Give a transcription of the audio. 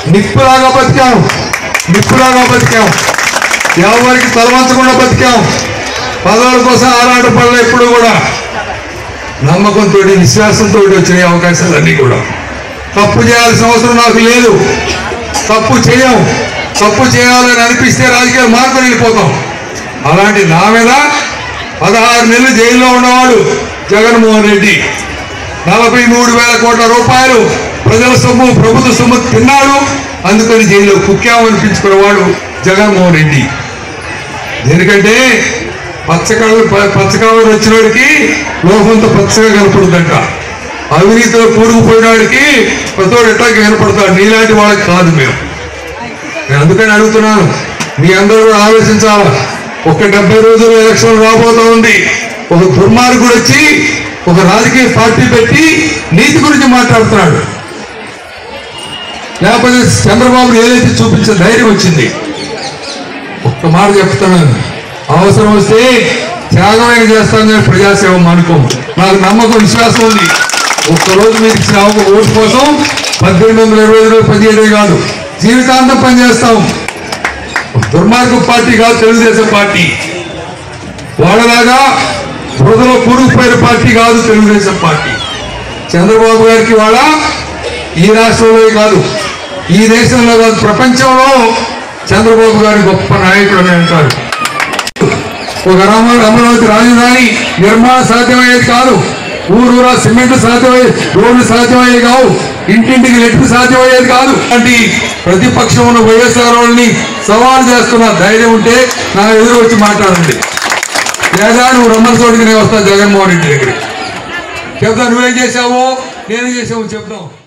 నిప్పులాగా బతికాం, నిప్పులాగా బతికాం, ఎవరికి తలవంచకుండా బతికాం. పదవుల కోసం ఆరాట పడలే. ఎప్పుడు కూడా నమ్మకంతో విశ్వాసంతో వచ్చిన అవకాశాలన్నీ కూడా. తప్పు చేయాల్సిన అవసరం నాకు లేదు, తప్పు చేయం. తప్పు చేయాలని అనిపిస్తే రాజకీయ మార్పులు వెళ్ళిపోతాం. అలాంటి నా మీద 16 నెలలు జైల్లో ఉన్నవాడు జగన్మోహన్ రెడ్డి 43,000 కోట్ల రూపాయలు ప్రజల సొమ్ము, ప్రభుత్వ సొమ్ము తిన్నాడు. అందుకని జైల్లో కుక్కాము అనిపించుకున్నవాడు జగన్మోహన్ రెడ్డి. ఎందుకంటే పచ్చకవర్ వచ్చినోడికి లోకంతో పచ్చగా కనపడుతుందంట. అవినీతిలో కూడుకుపోయినాడికి ప్రతోడు ఎట్లా కనపడతాడు. నీలాంటి వాళ్ళకి కాదు మేము. నేను అందుకని అడుగుతున్నాను, మీ అందరూ కూడా ఆలోచించాలా. ఒక 70 రోజులు ఎలక్షన్ రాబోతా ఉంది. ఒక దుర్మార్గుడు వచ్చి ఒక రాజకీయ పార్టీ పెట్టి నీతి గురించి మాట్లాడుతున్నాడు. లేకపోతే చంద్రబాబు ఏదైతే చూపించే ధైర్యం వచ్చింది. ఒక్క మాట చెప్తున్నాను, అవసరం వస్తే త్యాగమైన చేస్తానని ప్రజాసేవ అనుకోము. నాకు నమ్మకం, విశ్వాసం ఉంది. ఒక్కరోజు మీరు ఇచ్చిన ఓటు కోసం 1820 రోజులు 17 కాదు, జీవితాంతం పనిచేస్తాం. దుర్మార్గ పార్టీ కాదు తెలుగుదేశం పార్టీ. వాళ్ళలాగా బురదలో కూరుకుపోయిన పార్టీ కాదు తెలుగుదేశం పార్టీ. చంద్రబాబు గారికి వాళ్ళ ఈ రాష్ట్రంలో కాదు, ఈ దేశంలో కాదు, ప్రపంచంలో చంద్రబాబు గారి గొప్ప నాయకుడు అని అంటారు. ఒక అమరావతి రాజధాని నిర్మాణం సాధ్యమయ్యేది కాదు. ఊరూరా సిమెంట్ సాధ్యమయ్యేది, రోడ్లు సాధ్యమయ్యేది కావు, ఇంటింటికి లెట్టు సాధ్యమయ్యేది కాదు. అంటే ప్రతిపక్షం ఉన్న వైఎస్ఆర్ వాళ్ళని సవాల్ చేస్తున్న ధైర్యం ఉంటే నా ఎదురు వచ్చి మాట్లాడండి. లేదా నువ్వు రమ్మని చోటికి నేను వస్తాను జగన్మోహన్ రెడ్డి దగ్గరికి. చెప్తా, నువ్వేం చేశావో నేను చేసావు చెప్తాం.